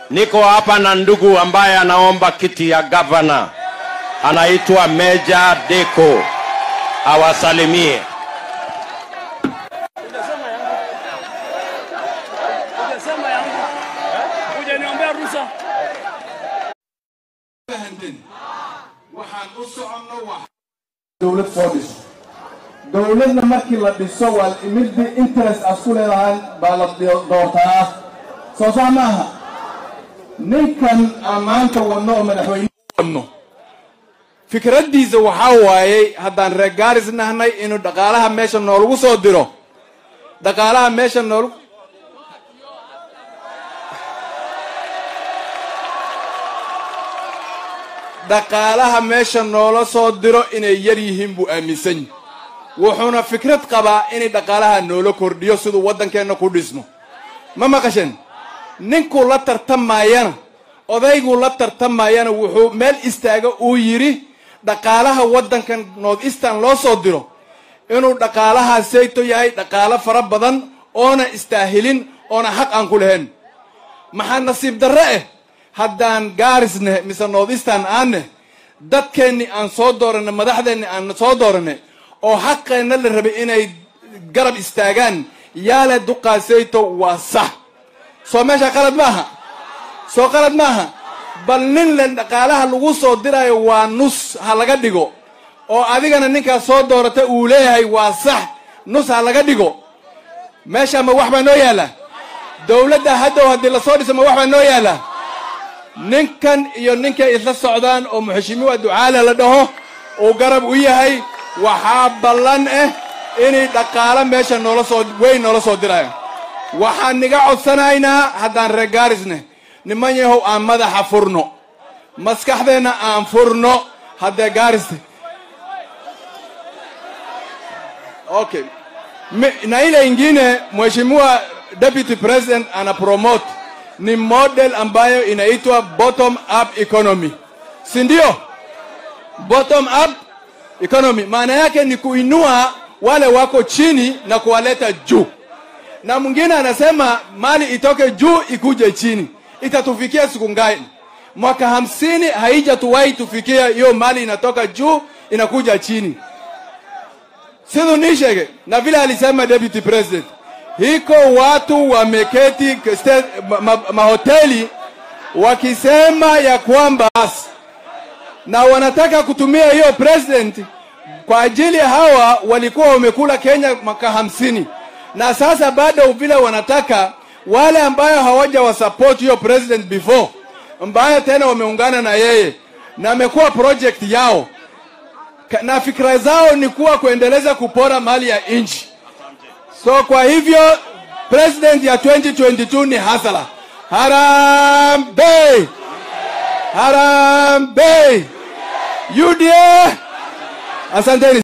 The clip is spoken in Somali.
Niko hapa na ndugu ambaye anaomba kiti ya governor. Anaitwa Major Dekow. Awasalimie. دولة فودش دولتنا مركي لا بيسوى الإمد إنترس أسكول الآن بالد دورتها صوصا معها نكن أمانة والنوع مدحوين فكرة دي زوحاوي هدان رجارز نهني إنه دقالها ماشى نولو صدره دقالها ماشى نولو دقالها ماشى نولو صدره إنه يريهم بأمسن وحنا فكرة قبا إنه دقالها نولو كرديو سدو ودن كأنه كردismo ما قشن ننكو لا ترتمايانا odaygu la tartamayana wuxuu meel istaaga uu yiri dhaqaalaha wadankan North Eastern loo soo diro inuu dhaqaalaha sayto yahay dhaqaale fara badan oona istaahilin oona xaq aan ku lahayn maxaa nasiib darre haddaan Garissa mise North Eastern aan dadkeeni aan soo dooranay madaxdeeni aan soo dooranay oo xaqeena la rabay inay garab istaagaan yaala duqaasayto waa sax soo meesha qalad maaha soo qalad maaha bal nin la dhaqaalaha lagu soo dirayo waa nus ha laga dhigo oo adigana ninka soo doorata uu leeyahay waa sax nus ha laga dhigo meesha ma wax ba noo yaala dawladda hadii la soo dhismo wax ba noo yaala ninkan iyo ninka isla socdaan oo muxashimiwa ducaale la dhaho oo garab u yahay waxa ballan inay dhaqaala meesha noola soo dirayo waxaan niga codsanaynaa haddaan reer Garissa niman yahow aan madaxa furno maskaxdeena aan furno hadda Garissa okay na ile ingine mheshimiwa deputy president ana promote ni model ambayo inaitwa bottom up economy si ndio bottom up economy maana yake ni kuinua wale wako chini na kuwaleta juu na mwingine anasema mali itoke juu ikuje chini itatufikia siku ngapi mwaka 50 haijatuwahi tufikia hiyo mali inatoka juu inakuja chini sio nishege na vile alisema deputy president hiko watu wameketi mahoteli wakisema ya kwamba na wanataka kutumia hiyo president kwa ajili hawa walikuwa wamekula Kenya mwaka 50 na sasa bado vile wanataka wale ambao hawaja wa support hiyo president before ambao tena wameungana na yeye na amekuwa project yao na fikra zao ni kuwa kuendeleza kupora mali ya nchi so kwa hivyo president ya 2022 ni hasala harambe harambe UDA asanteni